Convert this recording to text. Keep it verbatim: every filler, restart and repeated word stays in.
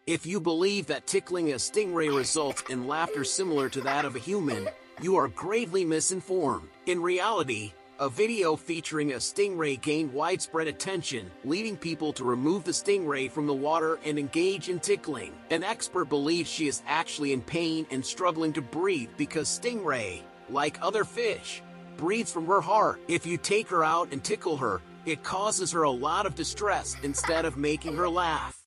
If you believe that tickling a stingray results in laughter similar to that of a human, you are gravely misinformed. In reality, a video featuring a stingray gained widespread attention, leading people to remove the stingray from the water and engage in tickling. An expert believes she is actually in pain and struggling to breathe because stingray, like other fish, breathes from her heart. If you take her out and tickle her, it causes her a lot of distress instead of making her laugh.